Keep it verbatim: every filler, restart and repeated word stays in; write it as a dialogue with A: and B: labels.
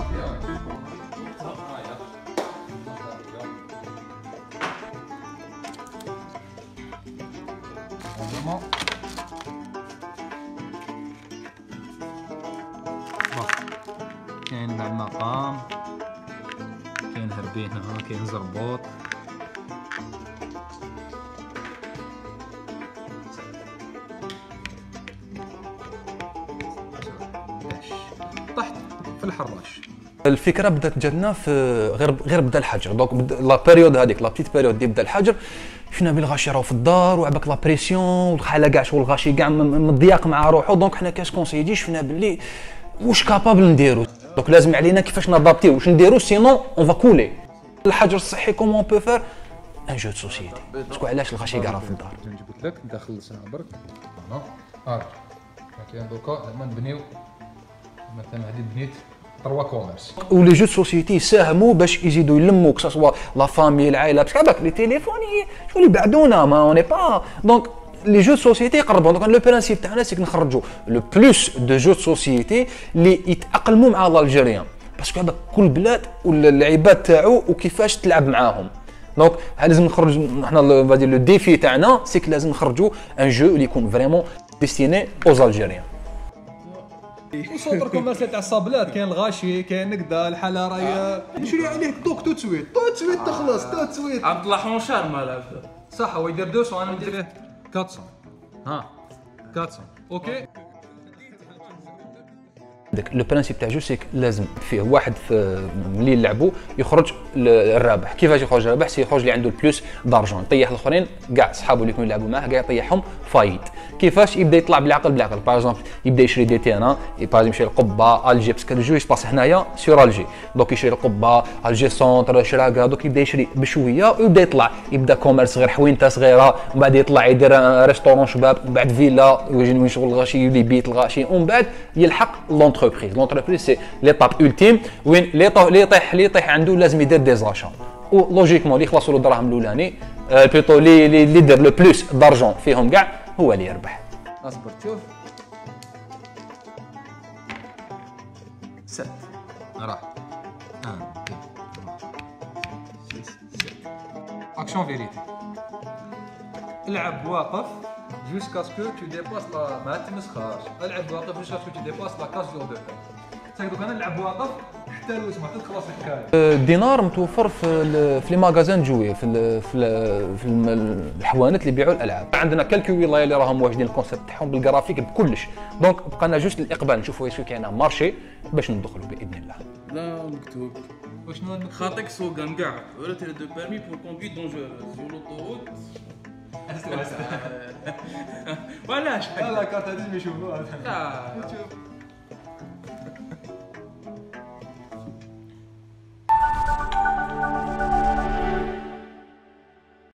A: كاين بعد مقام، كاين هربين هنا، كاين زربوط. طحت في الحراش.
B: الفكره بدات جاتنا في غير غير بدا الحجر، دونك لا بيريود هذيك لا بتيت بيريود اللي بدا الحجر، شفنا بالغاشي راهو في الدار وعباك لا بريسيون والخاله كاع شغل الغاشي كاع مضياق مع روحو، دونك حنا كاش كونسيدي شفنا باللي واش كابابل نديرو، دونك لازم علينا كيفاش نادابتيو واش نديرو سينون اون فا كولي. الحجر الصحي كومون اون بو فير ان جو دو سوسيتي، باسكو علاش الغاشي كاع راه في الدار.
A: جبت لك انت خلصنا برك فوالا ها كاين دوكا زعما نبنيو مثلا هذه بنيت تروا كوميرس.
B: ولي جو سوسيتي يساهموا باش يزيدوا يلموا كسوا لا فامي العائله، باسكو هذاك لي تيليفون شغل يبعدونا ما اوني با، دونك لي جو سوسيتي يقربوا. دونك لو برانسيب تاعنا سيك نخرجوا لو بلوس دو جو سوسيتي اللي يتاقلموا مع الالجيريان، باسكو هذاك كل بلاد والعباد تاعو وكيفاش تلعب معاهم. دونك لازم نخرج حنا فادي لو ديفي تاعنا سيك لازم نخرجوا ان جو اللي يكون فريمون ديستيني اوز الجيريان.
A: وسونتر كوميرسيال تاع الصابلات كاين الغاشي، كاين نكدا الحاله راهي نشري عليك دوك تو تسويت تو تسويت تخلص تو تسويت.
C: عبد الله حونشار مالا
A: صح، هو يدير مئتين وانا ندير فيه أربعمية. ها أربعمية اوكي.
B: داك لو برانسيب تاع جو سيك لازم فيه واحد في ملي يلعبوا يخرج الرابح. كيفاش يخرج الرابح؟ سي يخرج اللي عنده البلوس دارجون، يطيح الاخرين كاع صحابو اللي يكونوا يلعبوا معاه كاع يطيحهم فايت. كيفاش يبدا يطلع بالعقل بالعقل، باغ اكزومبل يبدا يشري دي تيران، باغ يمشي للقبه الجي، باسكو الجو يسباس هنايا سور الجي، دونك يشري القبه الجي سونتر شراكه، دوك يبدا يشري بشويه ويبدا يطلع، يبدا كوميرس صغير حوينته صغيره، ومن بعد يطلع يدير ريستورون شباب، ومن بعد فيلا وين شغل الغاشي يولي بيت الغاشي، ومن بعد يلحق لونتربريز. لونتربريز سي ليطاب ultime وين اللي يطيح اللي يطيح عنده لازم يدير دي زاشا، ولوجيكمون اللي يخلصوا له الدراهم الاولاني بلوتو اللي اللي يدير لو بلوس دارجون فيهم كاع هو اللي يربح.
A: اصبر شوف ست راح اكشن فيريتي. العب واقف جوسكا سكو تو ديباس لا، ما تمسخرش، العب واقف جوسكا سكو تو ديباس لا كاس جور دو بي. تاك دوك انا نلعب واقف حتى لو سمعت تخلص الحكايه.
B: الدينار متوفر في في لي ماغازان جوي في ال في ال في الحوانت اللي يبيعوا الالعاب. عندنا كالكو ولايه اللي راهم واجدين الكونسيبت تاعهم بالجرافيك بكلش، دونك بقى جوست الاقبال نشوفوا واش كاين مارشي باش ندخلوا باذن الله.
C: لا مكتوب
A: وشنو
C: خاطك سوغان كاع ولا تيري دو بيرمي بور كوندويت دونجوروز سور لوطوروت. وعلاش؟
A: لا لا كارت هذه ما يشوفوها.
C: لا